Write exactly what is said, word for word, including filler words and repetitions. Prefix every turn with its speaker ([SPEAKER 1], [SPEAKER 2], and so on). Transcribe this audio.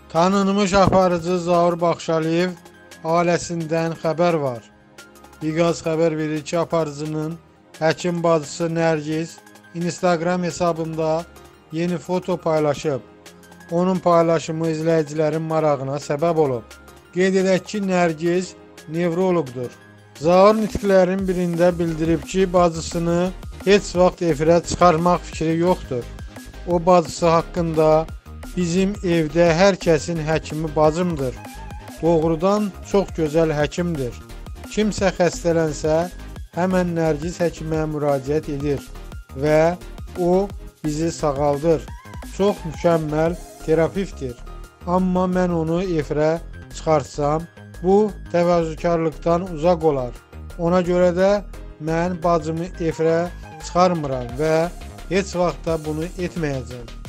[SPEAKER 1] Tanınmış aparıcı Zaur Baxşaliyev ailəsindən xəbər var. Biqaz xəbər verir ki, aparıcının həkim bacısı Nərgiz Instagram hesabında yeni foto paylaşıb. Onun paylaşımı izləyicilərin marağına səbəb olub. Qeyd edək ki, Nərgiz nevroloqdur. Zaur nitqlərin birində bildirib ki, bacısını heç vaxt efirə çıxarmaq fikri yoxdur. O bacısı haqqında bizim evdə hər kəsin həkimi bacımdır. Doğrudan çox gözəl həkimdir. Kimsə xəstələnsə, həmən Nərgiz həkimə müraciət edir və o bizi sağaldır. Çox mükəmməl terapevtdir. Amma mən onu efirə çıxarsam, bu təvəzzükarlıqdan uzaq olar. Ona görə də mən bacımı efirə çıxarmıram və heç vaxt da bunu etməyəcəm.